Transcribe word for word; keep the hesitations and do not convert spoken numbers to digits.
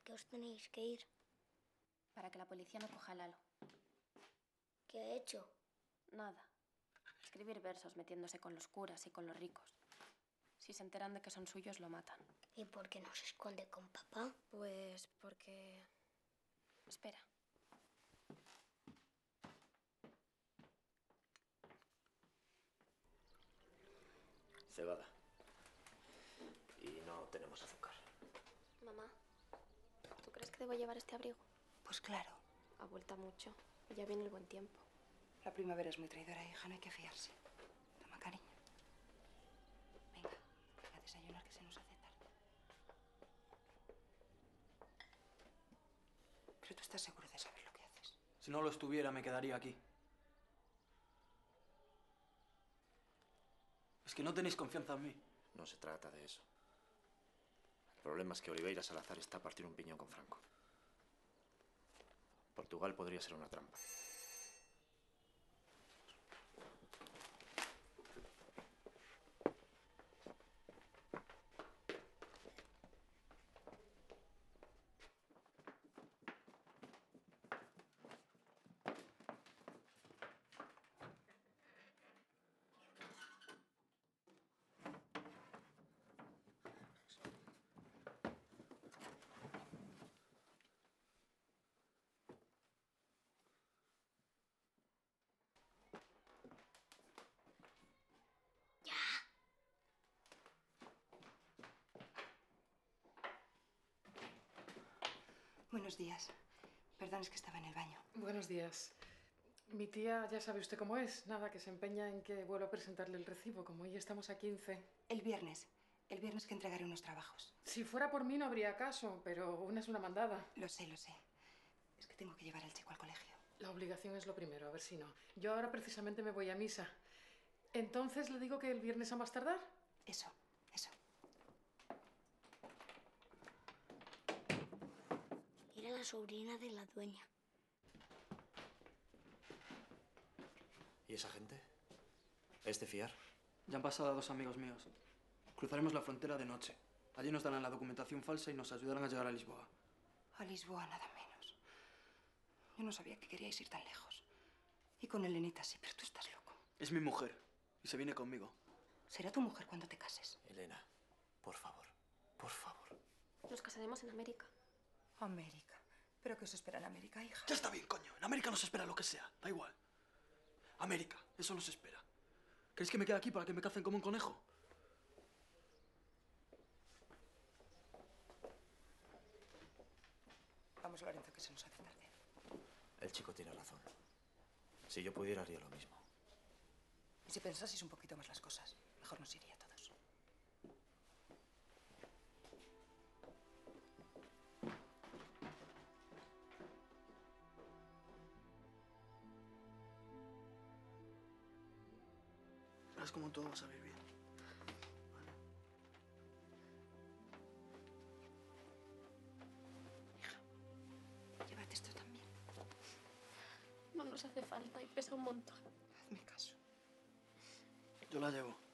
qué os tenéis que ir? Para que la policía no coja a Lalo. ¿Qué ha hecho? Nada. Escribir versos metiéndose con los curas y con los ricos. Si se enteran de que son suyos, lo matan. ¿Y por qué no se esconde con papá? Pues porque... Espera. Cebada. Y no tenemos azúcar. Mamá, ¿tú crees que debo llevar este abrigo? Pues claro. Ha vuelto mucho. Y ya viene el buen tiempo. La primavera es muy traidora, hija. No hay que fiarse. Toma, cariño. Venga, a desayunar que se nos hace tarde. Pero tú estás seguro de saber lo que haces. Si no lo estuviera, me quedaría aquí. Es que no tenéis confianza en mí. No se trata de eso. El problema es que Oliveira Salazar está a partir un piñón con Franco. Portugal podría ser una trampa. Buenos días. Perdón, es que estaba en el baño. Buenos días. Mi tía, ya sabe usted cómo es. Nada, que se empeña en que vuelva a presentarle el recibo, como hoy estamos a quince. El viernes. El viernes que entregaré unos trabajos. Si fuera por mí no habría caso, pero una es una mandada. Lo sé, lo sé. Es que tengo que llevar al chico al colegio. La obligación es lo primero, a ver si no. Yo ahora precisamente me voy a misa. Entonces le digo que el viernes a más tardar. Eso, eso. Era la sobrina de la dueña. ¿Y esa gente? ¿Es de fiar? Ya han pasado a dos amigos míos. Cruzaremos la frontera de noche. Allí nos darán la documentación falsa y nos ayudarán a llegar a Lisboa. A Lisboa, nada menos. Yo no sabía que queríais ir tan lejos. Y con Elenita sí, pero tú estás loco. Es mi mujer y se viene conmigo. Será tu mujer cuando te cases. Elena, por favor, por favor. Nos casaremos en América. América. ¿Pero qué os espera en América, hija? Ya está bien, coño. En América nos espera lo que sea. Da igual. América, eso nos espera. ¿Queréis que me quede aquí para que me cacen como un conejo? Vamos, Lorenzo, que se nos hace tarde. El chico tiene razón. Si yo pudiera, haría lo mismo. Y si pensaseis un poquito más las cosas, mejor nos iría a todos. Verás cómo todo va a salir bien. Llévate esto también. No nos hace falta y pesa un montón. Hazme caso. Yo la llevo.